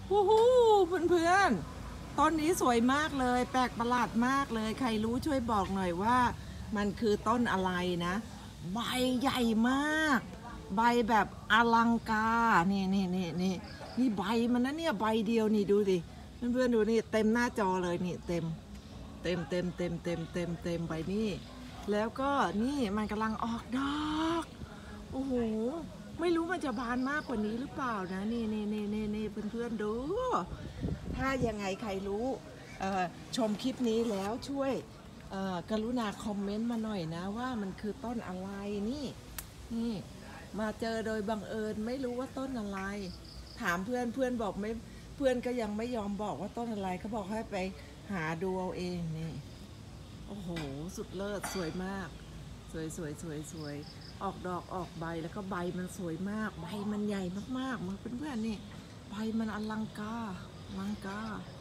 วู้ฮู้เพื่อนๆต้นนี้สวยมากเลยแปลกประหลาดมากเลยใครรู้ช่วยบอกหน่อยว่ามันคือต้นอะไรนะใบใหญ่มากใบแบบอลังการนี่ใบมันนะเนี่ยใบเดียวนี่ดูดิเพื่อนๆดูนี่เต็มหน้าจอเลยนี่เต็มใบนี่แล้วก็นี่มันกำลังออกดอกโอ้โหไม่รู้มันจะบานมากกว่านี้หรือเปล่านะนี่เพื่อนๆดูถ้ายังไงใครรู้ชมคลิปนี้แล้วช่วยกรุณาคอมเมนต์มาหน่อยนะว่ามันคือต้นอะไรนี่มาเจอโดยบังเอิญไม่รู้ว่าต้นอะไรถามเพื่อนบอกไม่เพื่อนก็ยังไม่ยอมบอกว่าต้นอะไรเขาบอกให้ไปหาดูเอาเองนี่โอ้โหสุดเลิศสวยมากสวยออกดอกออกใบแล้วก็ใบมันสวยมากใบมันใหญ่มากๆมันเพื่อนๆนี่ใบมันอลังการ